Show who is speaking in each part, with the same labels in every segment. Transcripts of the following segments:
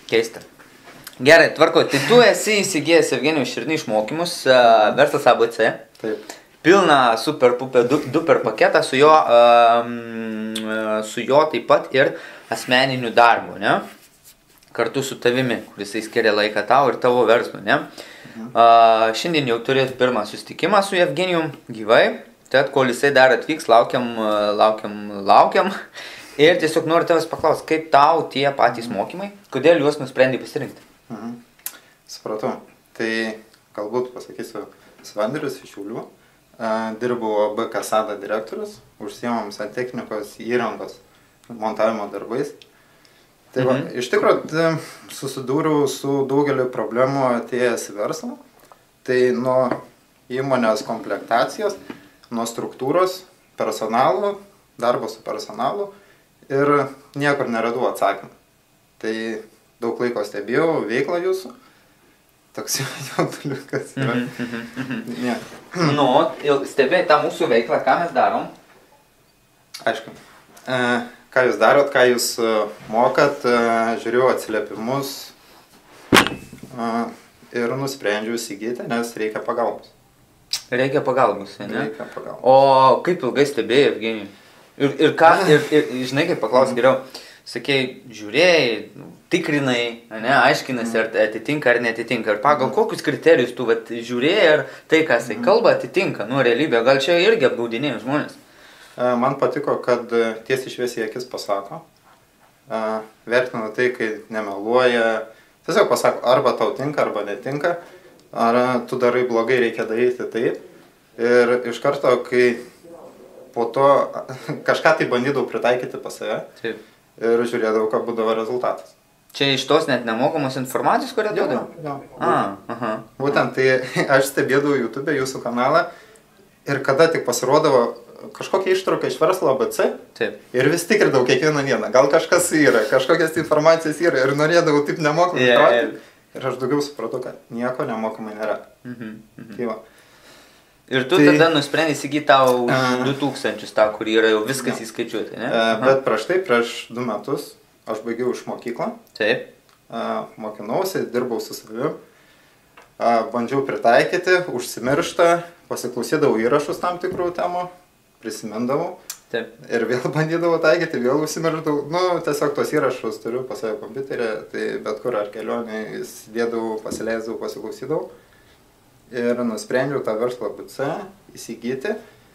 Speaker 1: Keista. Gerai, tvarko. Tai tu esi įsigijęs Evgenijų Širnį išmokymus, verslas ABC.
Speaker 2: Taip.
Speaker 1: Pilną super duper paketą su jo taip pat ir asmeniniu darbu, ne? Kartu su tavimi, kuris skiria laiką tau ir tavo verslui, ne? Šiandien jau turėt pirmą susitikimą su Evgenijum gyvai, tad kol jisai dar atvyks, laukiam. Ir tiesiog noriu tavęs paklausti, kaip tau tie patys mokymai, kodėl juos nusprendai pasirinkti?
Speaker 2: Supratau. Tai galbūt pasakysiu, Svandrius iš Šiaulių, dirbau AB Kasada direktorius, užsiemam santechnikos įrangos montavimo darbais. Tai va, iš tikrųjų susidūriau su daugeliu problemų atėjęs į verslą. Tai nuo įmonės komplektacijos, nuo struktūros, personalo, darbo su personalu ir niekur neradau atsakymą. Tai daug laiko stebėjau veiklą jūsų. Toks jautuliukas yra.
Speaker 1: Nu, stebėjai tą mūsų veiklą, ką mes darom?
Speaker 2: Aišku. Ką jūs darot, ką jūs mokat, žiūrėjau atsiliepimus ir nusprendžiau įsigyti, nes reikia pagalbos.
Speaker 1: Reikia pagalbos, ne?
Speaker 2: Reikia pagalbos.
Speaker 1: O kaip ilgai stebėjai, Evgenijų? Ir žinai, kaip paklaus geriau, sakėjai, žiūrėjai, tikrinai, ne, aiškinasi, ar atitinka ar netitinka. Ir pagal kokius kriterijus tu žiūrėjai, ar tai, ką jisai kalba, atitinka, realybė. Gal čia irgi apgaudinėjai žmonės?
Speaker 2: Man patiko, kad tiesiai šviesiai akis pasako. Vertinu tai, kai nemeluoja. Tiesiog pasako, arba tau tinka, arba netinka. Ar tu darai blogai, reikia daryti taip. Ir iš karto, kai po to kažką tai bandydavau pritaikyti pas save. Taip. Ir žiūrėdavau, ką būdavo rezultatas.
Speaker 1: Čia iš tos net nemokamos informacijos, kurią duodavau?
Speaker 2: Jo. Būtent tai aš stebėdavau YouTube jūsų kanalą ir kada tik pasirodavo kažkokia ištrauka iš verslo ABC. Taip. Ir vis tikrindavau kiekvieną dieną. Gal kažkas yra, kažkokias informacijas yra ir norėdavau taip nemokamai traukti. Ir aš daugiau supratau, kad nieko nemokamai nėra. Tai va.
Speaker 1: Ir tu tada nusprendai įsigyti tau 2000 tą, kur yra jau viskas įskaičiuoti, ne?
Speaker 2: Bet prieš tai, prieš 2 metus, aš baigiau iš mokyklą.
Speaker 1: Taip.
Speaker 2: Mokinausi, dirbau su savimi. Bandžiau pritaikyti, užsimirštą, pasiklausydavau įrašus tam tikrų temų, prisimindavau.
Speaker 1: Taip.
Speaker 2: Ir vėl bandydavau taikyti, vėl užsimiršdavau. Nu, tiesiog tos įrašus turiu pas save kompiuterį, tai bet kur ar kelionį įsidėdavau, pasileisdavau, pasiklausydavau. Ir nusprendžiau tą verslą ABC įsigyti,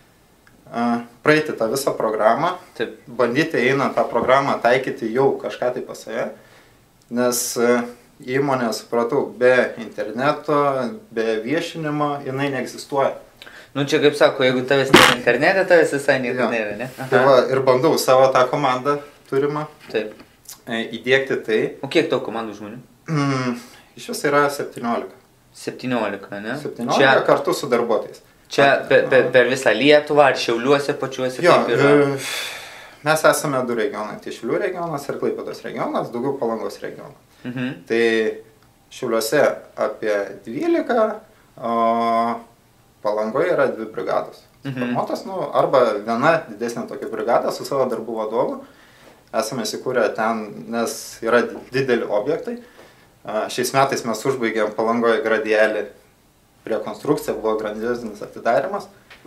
Speaker 2: praeiti tą visą programą, bandyti einant tą programą taikyti jau kažką tai pas save, nes įmonė, supratau, be interneto, be viešinimo, jinai neegzistuoja.
Speaker 1: Nu čia kaip sako, jeigu tavęs nėra internete, tavęs visai nieko nėra, ne?
Speaker 2: Tai va, ir bandau savo tą komandą turimą įdiegti tai.
Speaker 1: O kiek tau komandų žmonių?
Speaker 2: Iš vis yra 17.
Speaker 1: 17, ne?
Speaker 2: 17 kartu su darbuotojais.
Speaker 1: Čia per visą Lietuvą ar Šiauliuose pačiuose kaip yra?
Speaker 2: Mes esame 2 regionai. Tai Šiaulių regionas ir Klaipėdos regionas, daugiau Palangos regionas. Tai Šiauliuose apie 12, o Palangoje yra 2 brigados. Formuotas, arba viena didesnė tokia brigada su savo darbų vadovu. Esame įsikūrę ten, nes yra dideli objektai. Šiais metais mes užbaigėm Palangoje Gradielį rekonstrukciją, buvo grandiozinis atidarimas.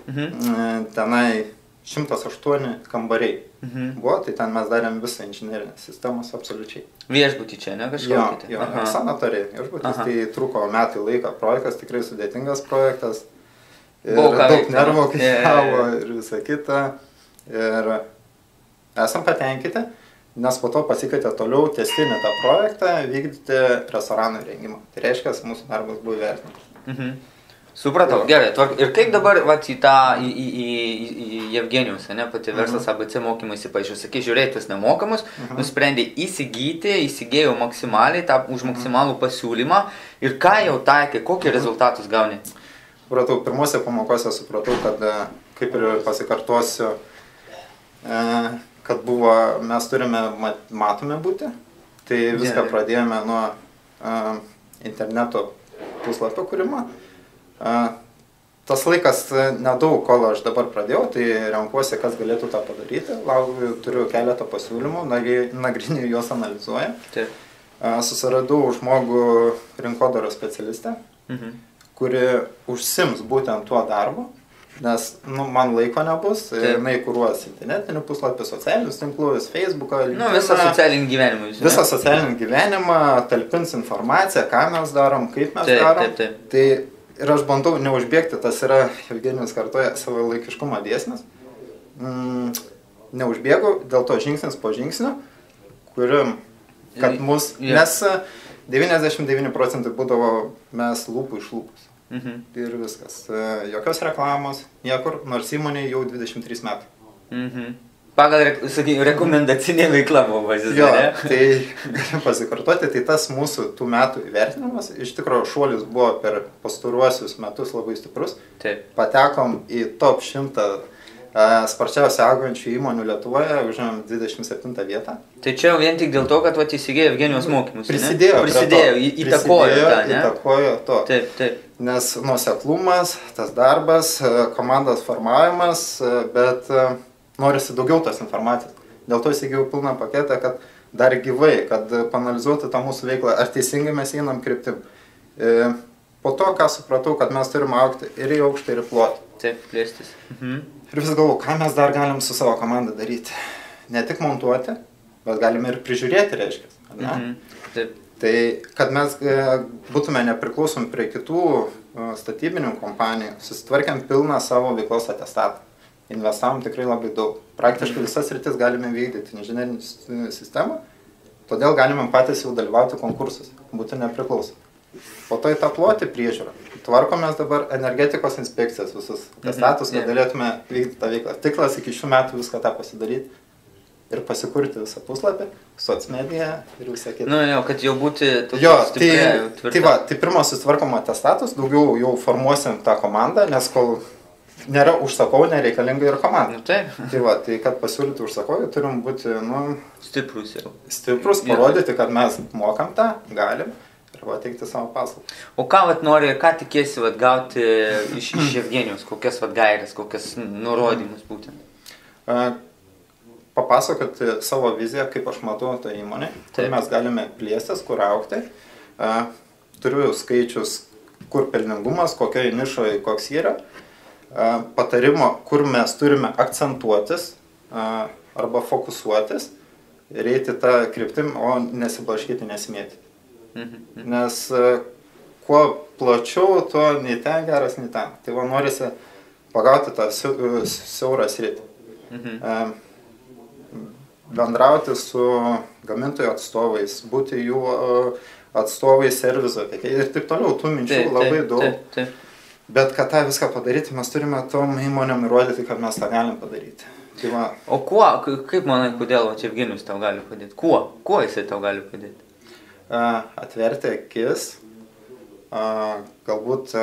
Speaker 2: Tenai 108 kambariai buvo, tai ten mes darėm visą inžinerinę sistemą absoliučiai.
Speaker 1: Viešbutį čia, ne kažkokį?
Speaker 2: Jo, sanatorija viešbutis, tai truko metai laiko projektas, tikrai sudėtingas projektas. Ir daug nervų kainavo ir visa kita. Ir esam patenkinti. Nes po to pasikeitė toliau tęstinį tą projektą, vykdyti restoranų rengimą. Tai reiškia, mūsų darbas buvo įvertinamas.
Speaker 1: Supratau, gerai. Ir kaip dabar į Evgenijus, ne, pati verslas ABC mokymai įsipaišė. Sakai, žiūrėjai tuos nemokamus, nusprendė įsigyti, įsigėjau maksimaliai, už maksimalų pasiūlymą. Ir ką jau taikė, kokį rezultatus gauni?
Speaker 2: Supratau, pirmose pamokose supratau, kad kaip ir pasikartosiu, kad buvo, mes turime matomi būti, tai viską pradėjome nuo interneto puslapio kūrimo. Tas laikas nedaug, kol aš dabar pradėjau, tai renkuosi, kas galėtų tą padaryti. Turiu keletą pasiūlymų, nagrinėju juos analizuoju. susiradau žmogų rinkodaros specialistę, kuri užsims būtent tuo darbu, nes man laiko nebus, jinai kuruos internetinį puslapį, socialinius tinklus, Facebooką,
Speaker 1: LinkedIn. Visą socialinį gyvenimą.
Speaker 2: Visą socialinį gyvenimą, talpins informaciją, ką mes darom, kaip mes darom. Tai ir aš bandau neužbėgti, tas yra, Evgenijus kartoja, savo laikiškumo dėsnis. Neužbėgu, dėl to žingsnis po žingsnio, kad nes 99% būdavo mes lūpų iš lūpus. Ir viskas. Jokios reklamos, niekur, nors įmonė jau 23 metai.
Speaker 1: Pagal, rekomendacinė veikla buvo bazis.
Speaker 2: Jo, tai galim pasikartoti, tai tas mūsų tų metų įvertinimas, iš tikrųjų šuolis buvo per pastaruosius metus labai stiprus. Patekom į top 100 sparčiausiai augančių įmonių Lietuvoje, užėmėm 27 vietą.
Speaker 1: Tai čia vien tik dėl to, kad įsigėjo Evgenijos mokymus,
Speaker 2: Prisidėjo, įtakojo to.
Speaker 1: Taip.
Speaker 2: Nes nuoseklumas, tas darbas, komandos formavimas, bet norisi daugiau tos informacijos. Dėl to įsigėjau pilną paketą, kad dar gyvai, kad panalizuotų tą mūsų veiklą, ar teisingai mes einam kryptim. Po to, ką supratau, kad mes turim augti ir į aukštą, ir į plotį.
Speaker 1: Taip, plėstis.
Speaker 2: Ir vis galvoju, ką mes dar galim su savo komanda daryti. Ne tik montuoti, bet galime ir prižiūrėti, reiškia.
Speaker 1: Taip.
Speaker 2: Tai, kad mes būtume nepriklausomi prie kitų statybinių kompanijų, susitvarkėm pilną savo veiklos atestatą. Investavom tikrai labai daug. Praktiškai visas sritis galime vykdyti inžinerinį sistemą, todėl galime patys jau dalyvauti konkursus, būti nepriklausomi. Po to į tą plotį priežiūrą. Tvarkomės dabar energetikos inspekcijas visus atestatus, kad galėtume vykdyti tą veiklą. Tiklas iki šių metų viską tą pasidaryti ir pasikurti visą puslapį, socmediją ir visą kitą.
Speaker 1: Kad jau būti
Speaker 2: tvirta. Tai pirmas susitvarkom atestatus, daugiau jau formuosim tą komandą, nes kol nėra užsakovų, nereikalinga ir komanda. Tai kad pasiūlyti užsakovį, turim būti stiprus, parodyti, kad mes mokam tą, galim. Ir teikti savo paslaugą.
Speaker 1: O ką ką tikėsi gauti iš Evgenijos, kokias gairės, kokias nurodymus būtent?
Speaker 2: Papasakoti savo viziją, kaip aš matau tą įmonę, kur mes galime plėstis, kur augti. Turiu skaičius, kur pelningumas, kokioje nišoje koks yra. Patarimo, kur mes turime akcentuotis arba fokusuotis ir eiti tą kryptim, o nesiblaškyti, nesimėti. Nes kuo plačiau, tuo nei ten geras, nei ten. Tai norisi pagauti tą siaurą sritį. Bendrauti su gamintojų atstovais, būti jų atstovai servizo ir taip toliau. Tų minčių labai daug. Bet kad tą viską padaryti, mes turime tom įmonėm įrodyti, kad mes tą galim padaryti.
Speaker 1: O kaip manai, kodėl Evgenijus tau gali padėti? Kuo jisai tau gali padėti?
Speaker 2: Atverti akis, galbūt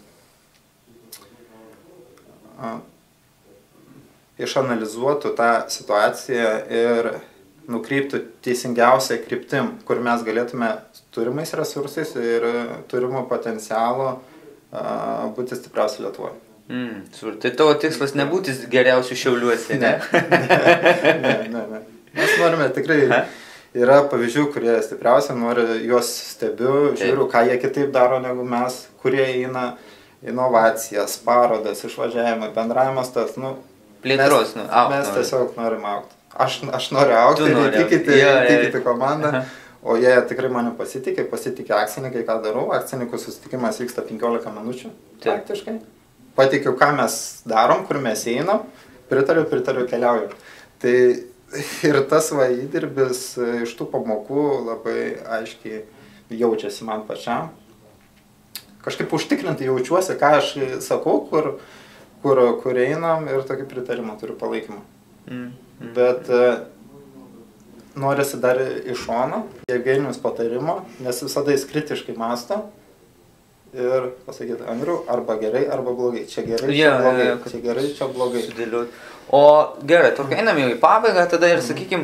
Speaker 2: išanalizuotų tą situaciją ir nukreiptų teisingiausią kryptim, kur mes galėtume turimais resursais ir turimų potencialo būti stipriausi Lietuvoje.
Speaker 1: Tai tavo tikslas nebūti geriausių Šiauliuose, ne?
Speaker 2: Ne. Mes norime tikrai... Yra pavyzdžių, kurie stipriausia, juos stebiu, žiūriu, ką jie kitaip daro negu mes, kurie eina inovacijas, parodas, išvažiavimai, bendravimas tas,
Speaker 1: plėtros,
Speaker 2: mes tiesiog norim augti. Aš noriu augti ir įtikyti komandą, o jie tikrai mane pasitikė akcininkai, ką darau, akcininkų susitikimas vyksta 15 minučių praktiškai. Pateikiu, ką mes darom, kur mes einam, pritariu, keliauju. Tai ir tas įdirbis iš tų pamokų labai aiškiai jaučiasi man pačiam. Kažkaip užtikrinti jaučiuosi, ką aš sakau, kur einam ir tokį pritarimą turiu palaikymą. Bet norisi dar iš šono, Evgenijos patarimo, nes visada jis kritiškai mąsto ir pasakyti, Andriu, arba gerai, arba blogai. Čia gerai, čia blogai. Čia gerai, čia blogai.
Speaker 1: O gerai, einam jau į pabaigą, tada ir sakykim,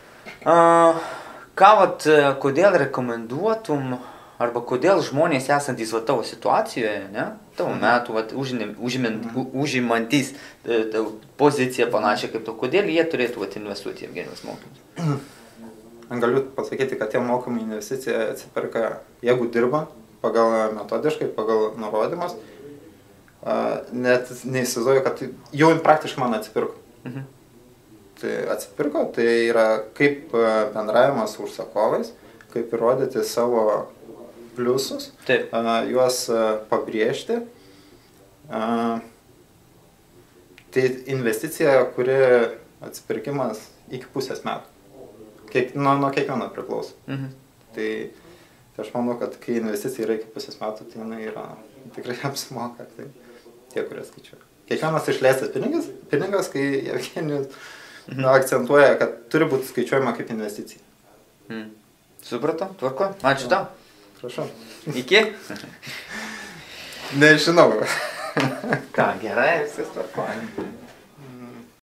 Speaker 1: kodėl rekomenduotum, arba kodėl žmonės esantys tavo situacijoje, tavo metų, užimantys poziciją panašią kaip to, kodėl jie turėtų investuoti į Evgenijos mokymus?
Speaker 2: galiu pasakyti, kad tie mokymai investicija atsiperka, jeigu dirba pagal metodiškai, pagal nurodymus. Net neįsivaizduoju, kad jau praktiškai man atsipirko. Tai atsipirko, tai yra kaip bendravimas su užsakovais, kaip įrodyti savo pliusus, juos pabrėžti. Tai investicija, kuri atsipirkimas iki pusės metų. Nuo kiekvieno priklauso. Tai aš manau, kad kai investicija yra iki pusės metų, tai jinai yra tikrai apsimoka. Tai tie, kurie skaičiuoja. Kiekvienas išleistas pinigas, kai Jevgenijus akcentuoja, kad turi būti skaičiuojama kaip investicija.
Speaker 1: Supratau, tvarko. Ačiū tau.
Speaker 2: Prašau.
Speaker 1: Iki?
Speaker 2: Nežinau.
Speaker 1: Ką, gerai, viskas tvarko.